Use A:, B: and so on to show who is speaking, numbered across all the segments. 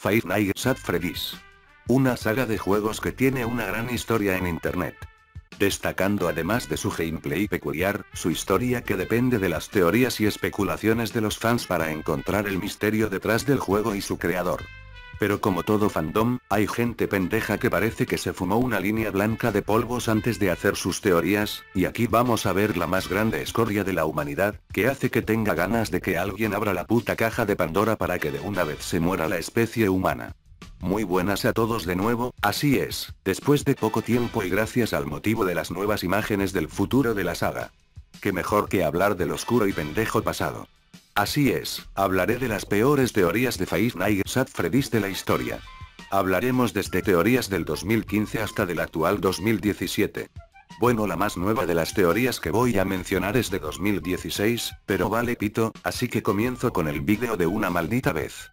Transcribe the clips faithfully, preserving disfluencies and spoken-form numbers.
A: Five Nights at Freddy's. Una saga de juegos que tiene una gran historia en internet. Destacando además de su gameplay peculiar, su historia que depende de las teorías y especulaciones de los fans para encontrar el misterio detrás del juego y su creador. Pero como todo fandom, hay gente pendeja que parece que se fumó una línea blanca de polvos antes de hacer sus teorías, y aquí vamos a ver la más grande escoria de la humanidad, que hace que tenga ganas de que alguien abra la puta caja de Pandora para que de una vez se muera la especie humana. Muy buenas a todos de nuevo, así es, después de poco tiempo y gracias al motivo de las nuevas imágenes del futuro de la saga. Qué mejor que hablar del oscuro y pendejo pasado. Así es, hablaré de las peores teorías de Five Nights at Freddy's de la historia. Hablaremos desde teorías del dos mil quince hasta del actual dos mil diecisiete. Bueno, la más nueva de las teorías que voy a mencionar es de dos mil dieciséis, pero vale pito, así que comienzo con el vídeo de una maldita vez.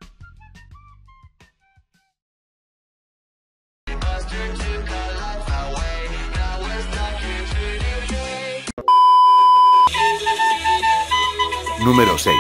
A: Número seis.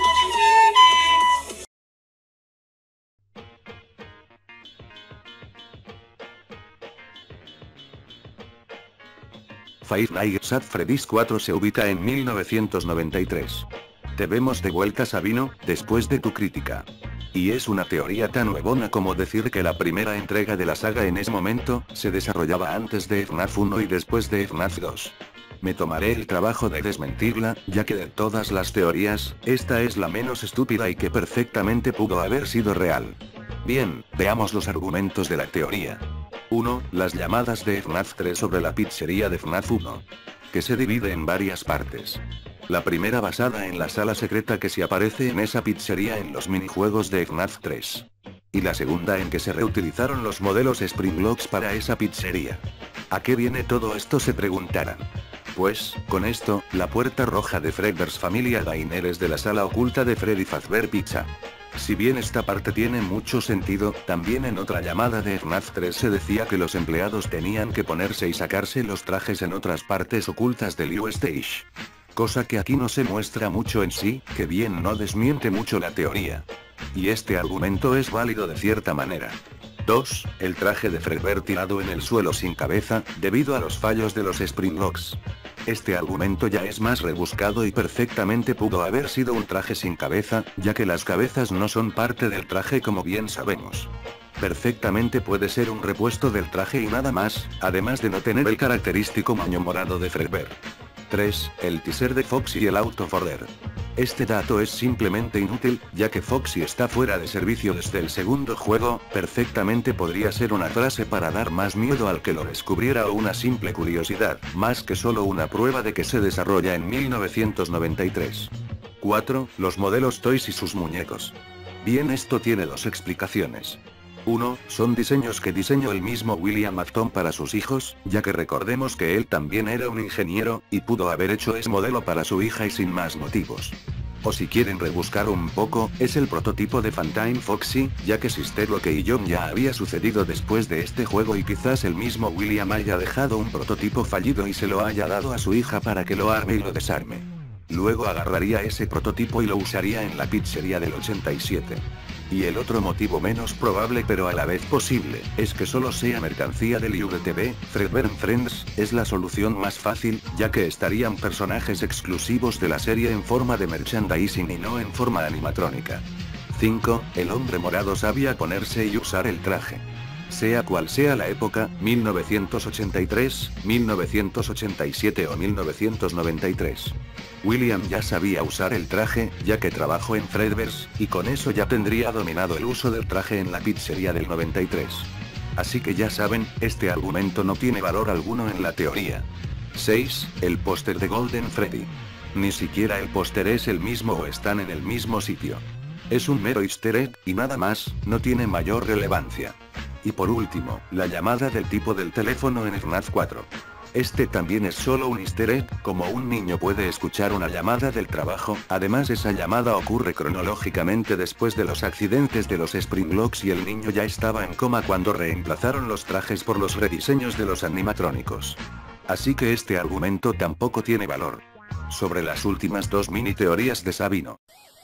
A: Five Nights at Freddy's cuatro se ubica en mil novecientos noventa y tres. Te vemos de vuelta, Sabino, después de tu crítica. Y es una teoría tan huevona como decir que la primera entrega de la saga en ese momento, se desarrollaba antes de F NAF uno y después de F NAF dos. Me tomaré el trabajo de desmentirla, ya que de todas las teorías, esta es la menos estúpida y que perfectamente pudo haber sido real. Bien, veamos los argumentos de la teoría. uno. Las llamadas de F NAF tres sobre la pizzería de F NAF uno. Que se divide en varias partes. La primera basada en la sala secreta que se aparece en esa pizzería en los minijuegos de F NAF tres. Y la segunda en que se reutilizaron los modelos Springblocks para esa pizzería. ¿A qué viene todo esto?, se preguntarán. Pues, con esto, la puerta roja de Fredbear's Familia Diner es de la sala oculta de Freddy Fazbear Pizza. Si bien esta parte tiene mucho sentido, también en otra llamada de F NAF tres se decía que los empleados tenían que ponerse y sacarse los trajes en otras partes ocultas del U Stage. Cosa que aquí no se muestra mucho en sí, que bien no desmiente mucho la teoría. Y este argumento es válido de cierta manera. dos. El traje de Fredbear tirado en el suelo sin cabeza, debido a los fallos de los Springlocks. Este argumento ya es más rebuscado y perfectamente pudo haber sido un traje sin cabeza, ya que las cabezas no son parte del traje como bien sabemos. Perfectamente puede ser un repuesto del traje y nada más, además de no tener el característico moño morado de Fredbear. tres. El teaser de Foxy y el Out of Order. Este dato es simplemente inútil, ya que Foxy está fuera de servicio desde el segundo juego, perfectamente podría ser una frase para dar más miedo al que lo descubriera o una simple curiosidad, más que solo una prueba de que se desarrolla en mil novecientos noventa y tres. cuatro. Los modelos Toys y sus muñecos. Bien, esto tiene dos explicaciones. uno. Son diseños que diseñó el mismo William Afton para sus hijos, ya que recordemos que él también era un ingeniero, y pudo haber hecho ese modelo para su hija y sin más motivos. O si quieren rebuscar un poco, es el prototipo de Funtime Foxy, ya que Sister Locke y John ya había sucedido después de este juego y quizás el mismo William haya dejado un prototipo fallido y se lo haya dado a su hija para que lo arme y lo desarme. Luego agarraría ese prototipo y lo usaría en la pizzería del ochenta y siete. Y el otro motivo menos probable pero a la vez posible, es que solo sea mercancía del U D T V, Fredbear and Friends, es la solución más fácil, ya que estarían personajes exclusivos de la serie en forma de merchandising y no en forma animatrónica. cinco. El hombre morado sabía ponerse y usar el traje. Sea cual sea la época, mil novecientos ochenta y tres, mil novecientos ochenta y siete o mil novecientos noventa y tres. William ya sabía usar el traje, ya que trabajó en Fredbear's, y con eso ya tendría dominado el uso del traje en la pizzería del noventa y tres. Así que ya saben, este argumento no tiene valor alguno en la teoría. seis. El póster de Golden Freddy. Ni siquiera el póster es el mismo o están en el mismo sitio. Es un mero easter egg, y nada más, no tiene mayor relevancia. Y por último, la llamada del tipo del teléfono en F NAF cuatro. Este también es solo un easter egg, como un niño puede escuchar una llamada del trabajo, además esa llamada ocurre cronológicamente después de los accidentes de los Springlocks y el niño ya estaba en coma cuando reemplazaron los trajes por los rediseños de los animatrónicos. Así que este argumento tampoco tiene valor. Sobre las últimas dos mini teorías de Sabino.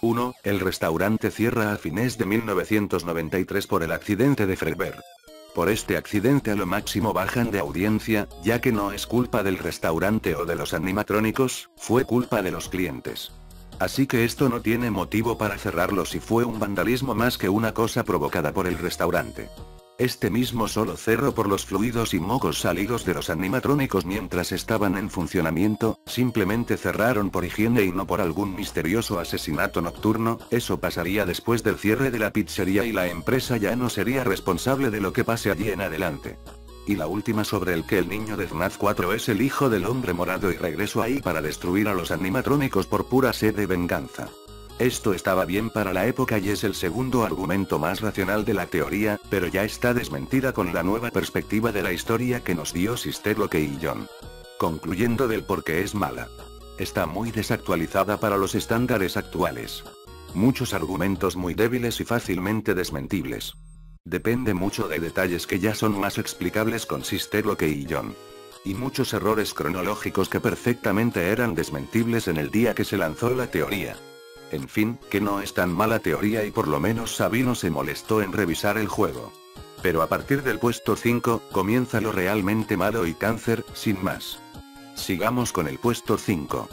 A: uno. El restaurante cierra a fines de mil novecientos noventa y tres por el accidente de Fredbear. Por este accidente a lo máximo bajan de audiencia, ya que no es culpa del restaurante o de los animatrónicos, fue culpa de los clientes. Así que esto no tiene motivo para cerrarlo si fue un vandalismo más que una cosa provocada por el restaurante. Este mismo solo cerró por los fluidos y mocos salidos de los animatrónicos mientras estaban en funcionamiento, simplemente cerraron por higiene y no por algún misterioso asesinato nocturno. Eso pasaría después del cierre de la pizzería y la empresa ya no sería responsable de lo que pase allí en adelante. Y la última sobre el que el niño de F NAF cuatro es el hijo del hombre morado y regresó ahí para destruir a los animatrónicos por pura sed de venganza. Esto estaba bien para la época y es el segundo argumento más racional de la teoría, pero ya está desmentida con la nueva perspectiva de la historia que nos dio Sister Locke y John. Concluyendo del por qué es mala. Está muy desactualizada para los estándares actuales. Muchos argumentos muy débiles y fácilmente desmentibles. Depende mucho de detalles que ya son más explicables con Sister Locke y John. Y muchos errores cronológicos que perfectamente eran desmentibles en el día que se lanzó la teoría. En fin, que no es tan mala teoría y por lo menos Sabino se molestó en revisar el juego. Pero a partir del puesto cinco, comienza lo realmente malo y cáncer, sin más. Sigamos con el puesto cinco.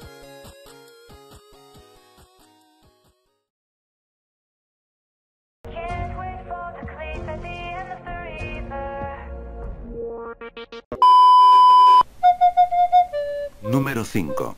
A: Número cinco.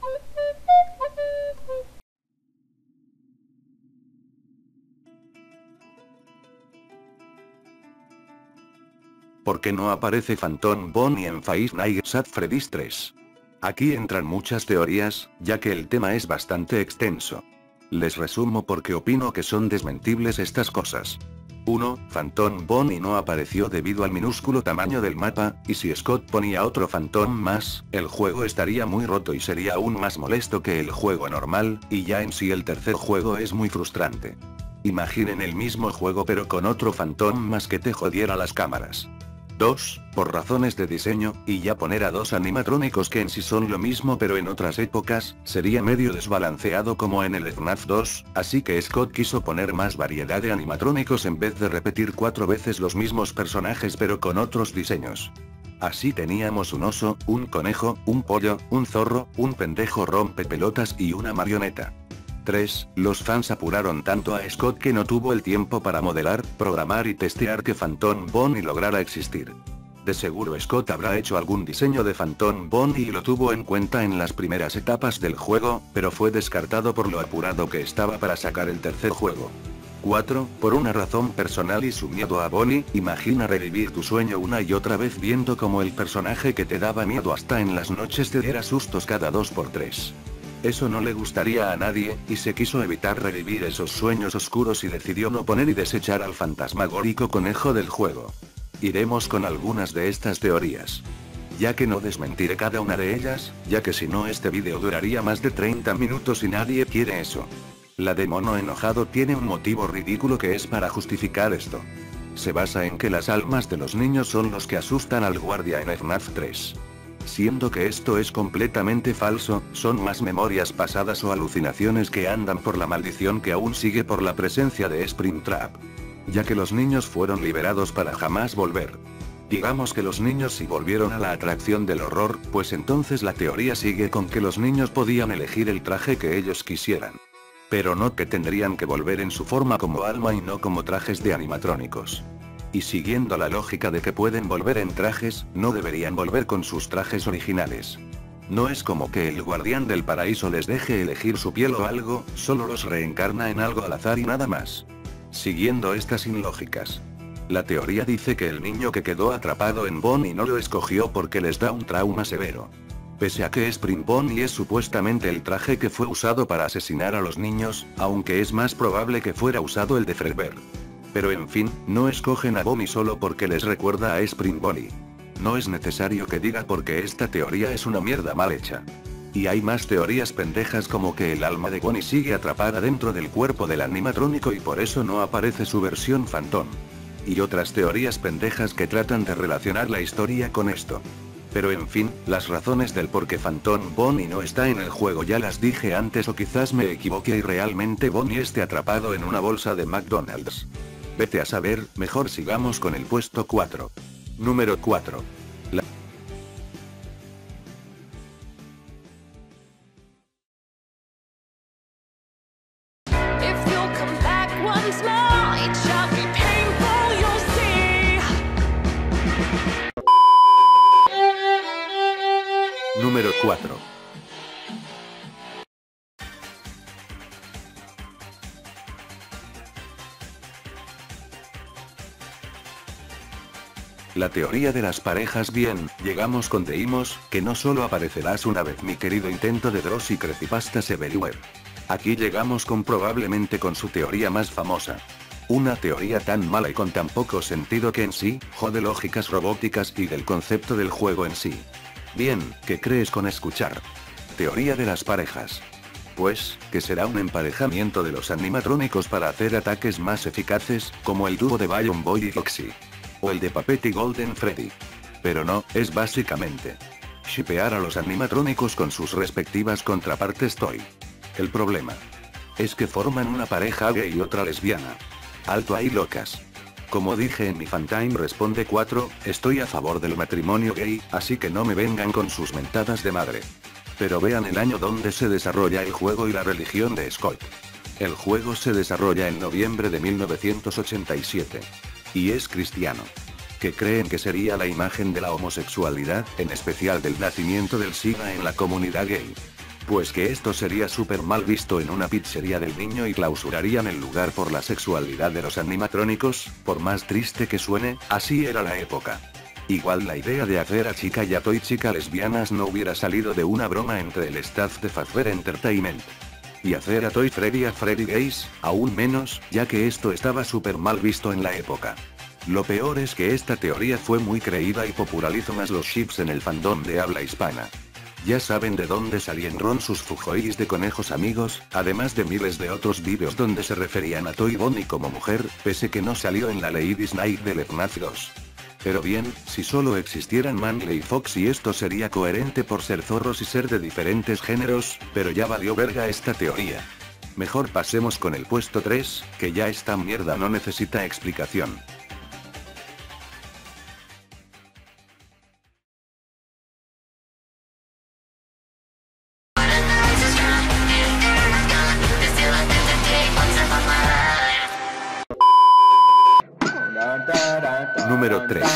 A: ¿Por qué no aparece Phantom Bonnie en Five Nights at Freddy's tres? Aquí entran muchas teorías, ya que el tema es bastante extenso. Les resumo porque opino que son desmentibles estas cosas. uno. Phantom Bonnie no apareció debido al minúsculo tamaño del mapa, y si Scott ponía otro Phantom más, el juego estaría muy roto y sería aún más molesto que el juego normal, y ya en sí el tercer juego es muy frustrante. Imaginen el mismo juego pero con otro Phantom más que te jodiera las cámaras. dos. Por razones de diseño, y ya poner a dos animatrónicos que en sí son lo mismo pero en otras épocas, sería medio desbalanceado como en el F NAF dos, así que Scott quiso poner más variedad de animatrónicos en vez de repetir cuatro veces los mismos personajes pero con otros diseños. Así teníamos un oso, un conejo, un pollo, un zorro, un pendejo rompepelotas y una marioneta. tres. Los fans apuraron tanto a Scott que no tuvo el tiempo para modelar, programar y testear que Phantom Bonnie lograra existir. De seguro Scott habrá hecho algún diseño de Phantom Bonnie y lo tuvo en cuenta en las primeras etapas del juego, pero fue descartado por lo apurado que estaba para sacar el tercer juego. cuatro. Por una razón personal y su miedo a Bonnie, imagina revivir tu sueño una y otra vez viendo como el personaje que te daba miedo hasta en las noches te diera sustos cada dos por tres. Eso no le gustaría a nadie, y se quiso evitar revivir esos sueños oscuros y decidió no poner y desechar al fantasmagórico conejo del juego. Iremos con algunas de estas teorías. Ya que no desmentiré cada una de ellas, ya que si no este vídeo duraría más de treinta minutos y nadie quiere eso. La de mono enojado tiene un motivo ridículo que es para justificar esto. Se basa en que las almas de los niños son los que asustan al guardia en F NAF tres. Siendo que esto es completamente falso, son más memorias pasadas o alucinaciones que andan por la maldición que aún sigue por la presencia de Springtrap. Ya que los niños fueron liberados para jamás volver. Digamos que los niños sí volvieron a la atracción del horror, pues entonces la teoría sigue con que los niños podían elegir el traje que ellos quisieran. Pero no que tendrían que volver en su forma como alma y no como trajes de animatrónicos. Y siguiendo la lógica de que pueden volver en trajes, no deberían volver con sus trajes originales. No es como que el guardián del paraíso les deje elegir su piel o algo, solo los reencarna en algo al azar y nada más. Siguiendo estas ilógicas. La teoría dice que el niño que quedó atrapado en Bonnie no lo escogió porque les da un trauma severo. Pese a que Spring Bonnie es supuestamente el traje que fue usado para asesinar a los niños, aunque es más probable que fuera usado el de Fredbear. Pero en fin, no escogen a Bonnie solo porque les recuerda a Spring Bonnie. No es necesario que diga porque esta teoría es una mierda mal hecha. Y hay más teorías pendejas como que el alma de Bonnie sigue atrapada dentro del cuerpo del animatrónico y por eso no aparece su versión Phantom. Y otras teorías pendejas que tratan de relacionar la historia con esto. Pero en fin, las razones del por qué Phantom Bonnie no está en el juego ya las dije antes, o quizás me equivoqué y realmente Bonnie esté atrapado en una bolsa de McDonald's. Vete a saber, mejor sigamos con el puesto cuatro. Número cuatro. La Número cuatro. La teoría de las parejas. Bien, llegamos con Deimos, que no solo aparecerás una vez, mi querido intento de Dross y Creepypastas Everywhere. Aquí llegamos con probablemente con su teoría más famosa. Una teoría tan mala y con tan poco sentido que en sí, jode lógicas robóticas y del concepto del juego en sí. Bien, ¿qué crees con escuchar? Teoría de las parejas. Pues, que será un emparejamiento de los animatrónicos para hacer ataques más eficaces, como el dúo de Bion Boy y Foxy. O el de Puppet y Golden Freddy. Pero no, es básicamente shippear a los animatrónicos con sus respectivas contrapartes toy. El problema es que forman una pareja gay y otra lesbiana. Alto ahí, locas. Como dije en mi Fantime Responde cuatro, estoy a favor del matrimonio gay, así que no me vengan con sus mentadas de madre. Pero vean el año donde se desarrolla el juego y la religión de Scott. El juego se desarrolla en noviembre de mil novecientos ochenta y siete. Y es cristiano. ¿Qué creen que sería la imagen de la homosexualidad, en especial del nacimiento del SIDA en la comunidad gay? Pues que esto sería súper mal visto en una pizzería del niño y clausurarían el lugar por la sexualidad de los animatrónicos, por más triste que suene, así era la época. Igual la idea de hacer a chica y a toy chica lesbianas no hubiera salido de una broma entre el staff de Fazbear Entertainment. Y hacer a Toy Freddy a Freddy gays, aún menos, ya que esto estaba súper mal visto en la época. Lo peor es que esta teoría fue muy creída y popularizó más los ships en el fandom de habla hispana. Ya saben de dónde salieron sus fujois de conejos amigos, además de miles de otros vídeos donde se referían a Toy Bonnie como mujer, pese que no salió en la Ladies Night del F NAF dos. Pero bien, si solo existieran Manly y Foxy esto sería coherente por ser zorros y ser de diferentes géneros, pero ya valió verga esta teoría. Mejor pasemos con el puesto tres, que ya esta mierda no necesita explicación. Número tres.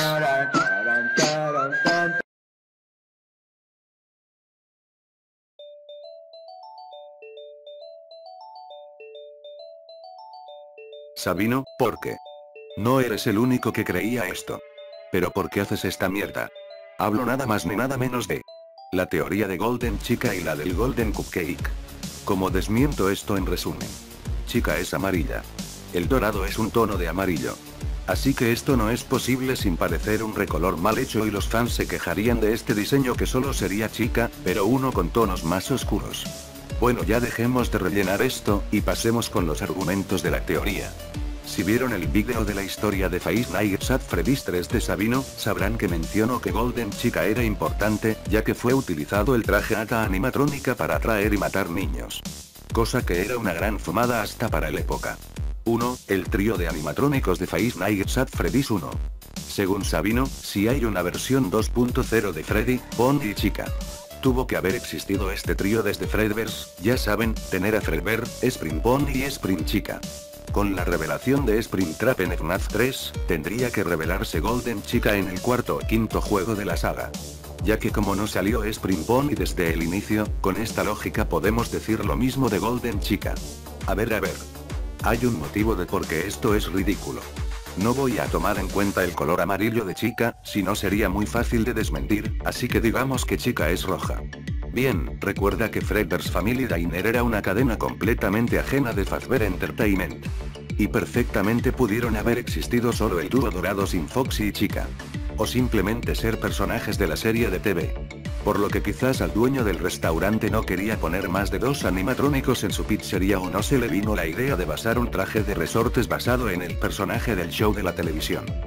A: Sabino, ¿por qué? No eres el único que creía esto. Pero ¿por qué haces esta mierda? Hablo nada más ni nada menos de la teoría de Golden Chica y la del Golden Cupcake. Como desmiento esto en resumen. Chica es amarilla. El dorado es un tono de amarillo. Así que esto no es posible sin parecer un recolor mal hecho y los fans se quejarían de este diseño que solo sería chica, pero uno con tonos más oscuros. Bueno, ya dejemos de rellenar esto, y pasemos con los argumentos de la teoría. Si vieron el vídeo de la historia de Five Nights at Freddy's tres de Sabino, sabrán que menciono que Golden Chica era importante, ya que fue utilizado el traje Ata animatrónica para atraer y matar niños. Cosa que era una gran fumada hasta para la época. uno. El trío de animatrónicos de Five Nights at Freddy's uno. Según Sabino, si hay una versión dos punto cero de Freddy, Bonnie y Chica. Tuvo que haber existido este trío desde Fredverse, ya saben, tener a Fredbear, Spring Bonnie y Spring Chica. Con la revelación de Spring Trap en F NAF tres, tendría que revelarse Golden Chica en el cuarto o quinto juego de la saga. Ya que como no salió Spring Bonnie desde el inicio, con esta lógica podemos decir lo mismo de Golden Chica. A ver a ver. Hay un motivo de por qué esto es ridículo. No voy a tomar en cuenta el color amarillo de Chica, si no sería muy fácil de desmentir, así que digamos que Chica es roja. Bien, recuerda que Fredbear's Family Diner era una cadena completamente ajena de Fazbear Entertainment. Y perfectamente pudieron haber existido solo el dúo dorado sin Foxy y Chica. O simplemente ser personajes de la serie de T V. Por lo que quizás al dueño del restaurante no quería poner más de dos animatrónicos en su pizzería o no se le vino la idea de basar un traje de resortes basado en el personaje del show de la televisión.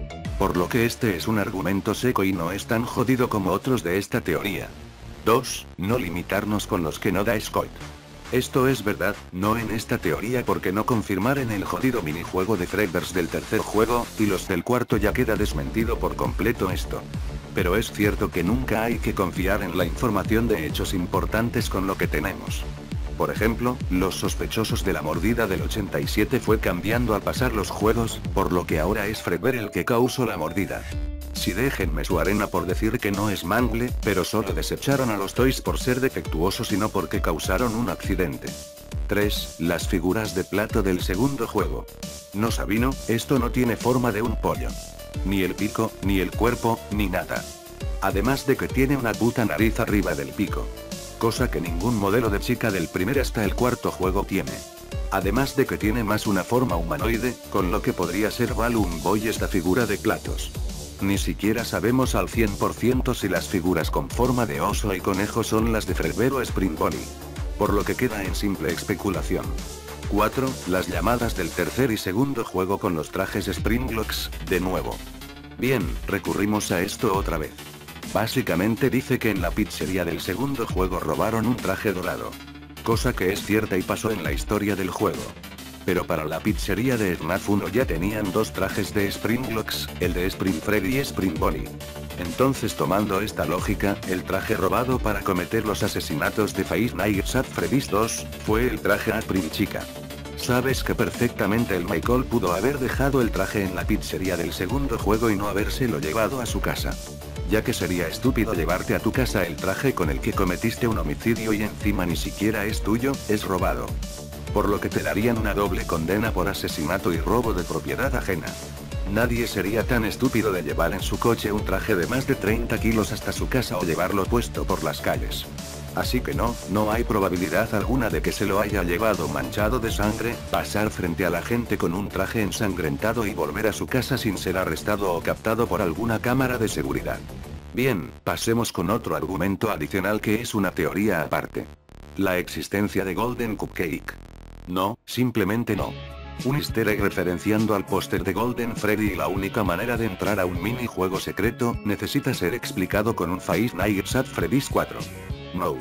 A: Por lo que este es un argumento seco y no es tan jodido como otros de esta teoría. dos. No limitarnos con los que no da Scott. Esto es verdad, no en esta teoría porque no confirmar en el jodido minijuego de Fredbears del tercer juego, y los del cuarto ya queda desmentido por completo esto. Pero es cierto que nunca hay que confiar en la información de hechos importantes con lo que tenemos. Por ejemplo, los sospechosos de la mordida del ochenta y siete fue cambiando al pasar los juegos, por lo que ahora es Fredbear el que causó la mordida. Si déjenme su arena por decir que no es Mangle, pero solo desecharon a los toys por ser defectuosos y no porque causaron un accidente. tres. Las figuras de plato del segundo juego. No Sabino, esto no tiene forma de un pollo. Ni el pico, ni el cuerpo, ni nada. Además de que tiene una puta nariz arriba del pico. Cosa que ningún modelo de chica del primer hasta el cuarto juego tiene. Además de que tiene más una forma humanoide, con lo que podría ser Balloon Boy esta figura de platos. Ni siquiera sabemos al cien por ciento si las figuras con forma de oso y conejo son las de Fredbear o Spring Bonnie. Por lo que queda en simple especulación. cuatro. Las llamadas del tercer y segundo juego con los trajes Springlocks, de nuevo. Bien, recurrimos a esto otra vez. Básicamente dice que en la pizzería del segundo juego robaron un traje dorado. Cosa que es cierta y pasó en la historia del juego. Pero para la pizzería de F NAF uno ya tenían dos trajes de Springlocks, el de Spring Freddy y Spring Bonnie. Entonces tomando esta lógica, el traje robado para cometer los asesinatos de Five Nights at Freddy's dos, fue el traje a Spring Chica. Sabes que perfectamente el Michael pudo haber dejado el traje en la pizzería del segundo juego y no habérselo llevado a su casa. Ya que sería estúpido llevarte a tu casa el traje con el que cometiste un homicidio y encima ni siquiera es tuyo, es robado. Por lo que te darían una doble condena por asesinato y robo de propiedad ajena. Nadie sería tan estúpido de llevar en su coche un traje de más de treinta kilos hasta su casa o llevarlo puesto por las calles. Así que no, no hay probabilidad alguna de que se lo haya llevado manchado de sangre, pasar frente a la gente con un traje ensangrentado y volver a su casa sin ser arrestado o captado por alguna cámara de seguridad. Bien, pasemos con otro argumento adicional que es una teoría aparte. La existencia de Golden Cupcake. No, simplemente no. Un easter egg referenciando al póster de Golden Freddy y la única manera de entrar a un minijuego secreto, necesita ser explicado con un Five Nights at Freddy's cuatro. No.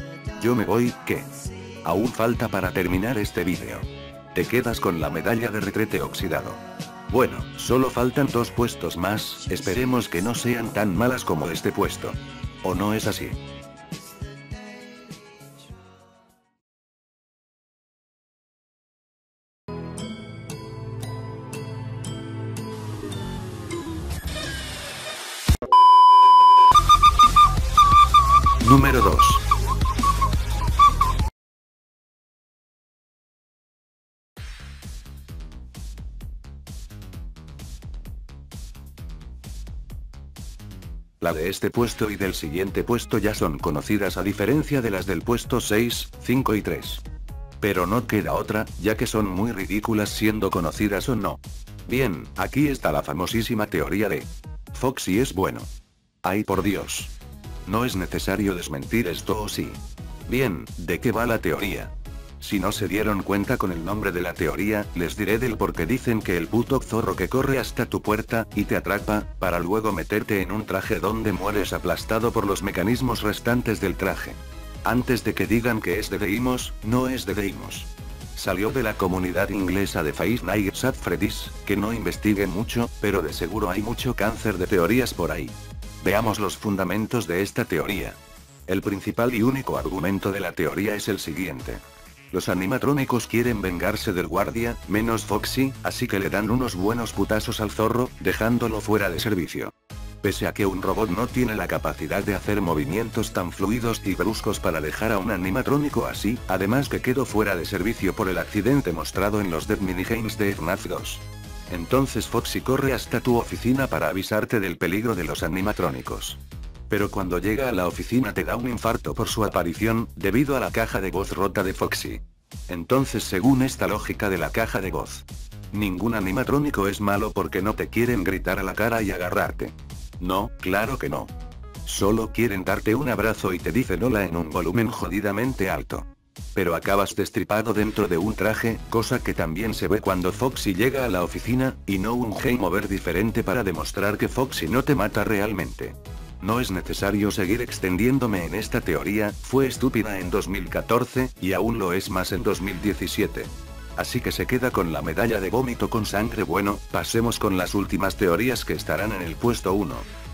A: Yo me voy, ¿qué? Aún falta para terminar este vídeo. Te quedas con la medalla de retrete oxidado. Bueno, solo faltan dos puestos más, esperemos que no sean tan malas como este puesto. ¿O no es así? Número dos. La de este puesto y del siguiente puesto ya son conocidas a diferencia de las del puesto seis, cinco y tres. Pero no queda otra, ya que son muy ridículas siendo conocidas o no. Bien, aquí está la famosísima teoría de Foxy es bueno. ¡Ay por Dios! No es necesario desmentir esto o sí. Bien, ¿de qué va la teoría? Si no se dieron cuenta con el nombre de la teoría, les diré del por qué dicen que el puto zorro que corre hasta tu puerta, y te atrapa, para luego meterte en un traje donde mueres aplastado por los mecanismos restantes del traje. Antes de que digan que es de Deimos, no es de Deimos. Salió de la comunidad inglesa de Five Nights at Freddy's, que no investiguen mucho, pero de seguro hay mucho cáncer de teorías por ahí. Veamos los fundamentos de esta teoría. El principal y único argumento de la teoría es el siguiente. Los animatrónicos quieren vengarse del guardia, menos Foxy, así que le dan unos buenos putazos al zorro, dejándolo fuera de servicio. Pese a que un robot no tiene la capacidad de hacer movimientos tan fluidos y bruscos para dejar a un animatrónico así, además que quedó fuera de servicio por el accidente mostrado en los Dead Minigames de F NAF dos. Entonces Foxy corre hasta tu oficina para avisarte del peligro de los animatrónicos. Pero cuando llega a la oficina te da un infarto por su aparición, debido a la caja de voz rota de Foxy. Entonces según esta lógica de la caja de voz, ningún animatrónico es malo porque no te quieren gritar a la cara y agarrarte. No, claro que no. Solo quieren darte un abrazo y te dicen hola en un volumen jodidamente alto. Pero acabas destripado dentro de un traje, cosa que también se ve cuando Foxy llega a la oficina, y no un game over diferente para demostrar que Foxy no te mata realmente. No es necesario seguir extendiéndome en esta teoría, fue estúpida en dos mil catorce, y aún lo es más en dos mil diecisiete. Así que se queda con la medalla de vómito con sangre. Bueno, pasemos con las últimas teorías que estarán en el puesto uno.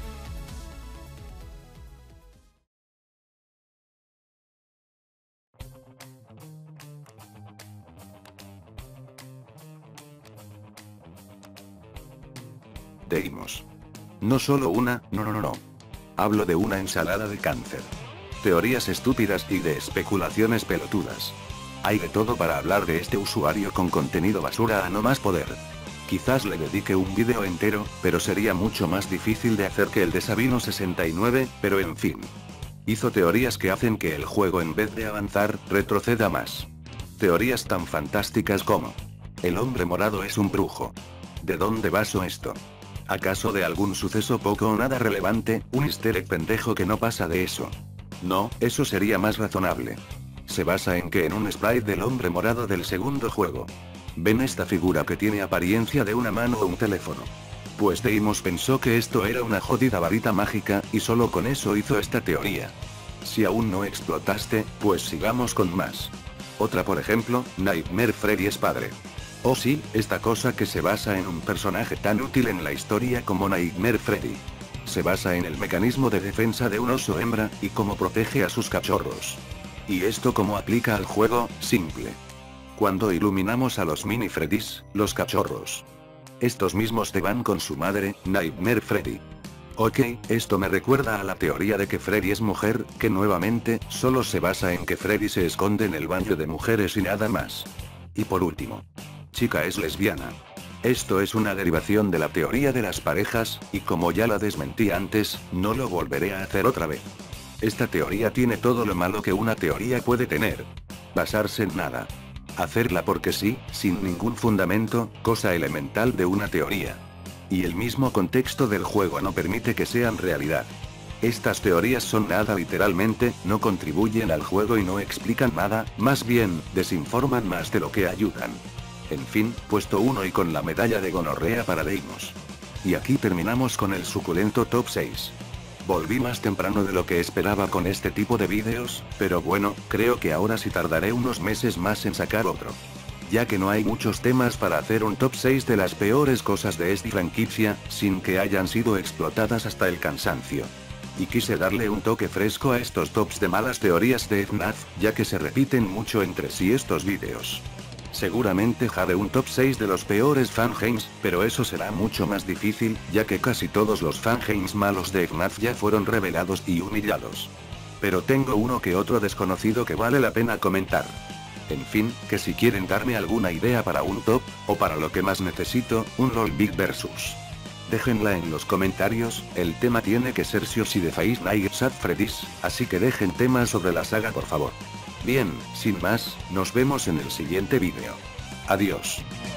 A: Deimos. No solo una, no no no no. Hablo de una ensalada de cáncer. Teorías estúpidas y de especulaciones pelotudas. Hay de todo para hablar de este usuario con contenido basura a no más poder. Quizás le dedique un vídeo entero, pero sería mucho más difícil de hacer que el de Sabino sesenta y nueve, pero en fin. Hizo teorías que hacen que el juego en vez de avanzar, retroceda más. Teorías tan fantásticas como: el hombre morado es un brujo. ¿De dónde basó esto? ¿Acaso de algún suceso poco o nada relevante, un easter egg pendejo que no pasa de eso? No, eso sería más razonable. Se basa en que en un sprite del hombre morado del segundo juego. ¿Ven esta figura que tiene apariencia de una mano o un teléfono? Pues Deimos pensó que esto era una jodida varita mágica, y solo con eso hizo esta teoría. Si aún no explotaste, pues sigamos con más. Otra por ejemplo, Nightmare Freddy es padre. Oh sí, esta cosa que se basa en un personaje tan útil en la historia como Nightmare Freddy. Se basa en el mecanismo de defensa de un oso hembra, y cómo protege a sus cachorros. ¿Y esto cómo aplica al juego? Simple. Cuando iluminamos a los mini Freddys, los cachorros. Estos mismos te van con su madre, Nightmare Freddy. Ok, esto me recuerda a la teoría de que Freddy es mujer, que nuevamente, solo se basa en que Freddy se esconde en el baño de mujeres y nada más. Y por último, chica es lesbiana. Esto es una derivación de la teoría de las parejas, y como ya la desmentí antes, no lo volveré a hacer otra vez. Esta teoría tiene todo lo malo que una teoría puede tener. Basarse en nada. Hacerla porque sí, sin ningún fundamento, cosa elemental de una teoría. Y el mismo contexto del juego no permite que sean realidad. Estas teorías son nada literalmente, no contribuyen al juego y no explican nada, más bien, desinforman más de lo que ayudan. En fin, puesto uno y con la medalla de gonorrea para Deimos. Y aquí terminamos con el suculento top seis. Volví más temprano de lo que esperaba con este tipo de vídeos, pero bueno, creo que ahora sí tardaré unos meses más en sacar otro. Ya que no hay muchos temas para hacer un top seis de las peores cosas de esta franquicia, sin que hayan sido explotadas hasta el cansancio. Y quise darle un toque fresco a estos tops de malas teorías de F NAF, ya que se repiten mucho entre sí estos vídeos. Seguramente haré un top seis de los peores fangames, pero eso será mucho más difícil, ya que casi todos los fangames malos de F NAF ya fueron revelados y humillados. Pero tengo uno que otro desconocido que vale la pena comentar. En fin, que si quieren darme alguna idea para un top, o para lo que más necesito, un LOL Big versus. Déjenla en los comentarios, el tema tiene que ser sí o sí de Five Nights at Freddy's, así que dejen temas sobre la saga por favor. Bien, sin más, nos vemos en el siguiente vídeo. Adiós.